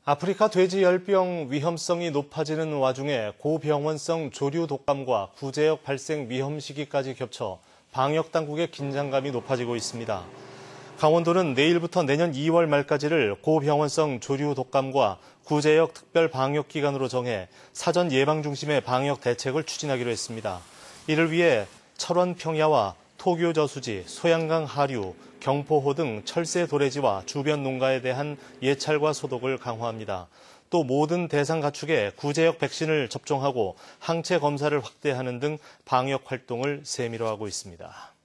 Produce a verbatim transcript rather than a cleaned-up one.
아프리카 돼지열병 위험성이 높아지는 와중에 고병원성 조류 독감과 구제역 발생 위험 시기까지 겹쳐 방역당국의 긴장감이 높아지고 있습니다. 강원도는 내일부터 내년 이월 말까지를 고병원성 조류 독감과 구제역 특별 방역기간으로 정해 사전 예방 중심의 방역 대책을 추진하기로 했습니다. 이를 위해 철원 평야와 토교 저수지, 소양강 하류, 경포호 등 철새 도래지와 주변 농가에 대한 예찰과 소독을 강화합니다. 또 모든 대상 가축에 구제역 백신을 접종하고 항체 검사를 확대하는 등 방역 활동을 세밀화하고 있습니다.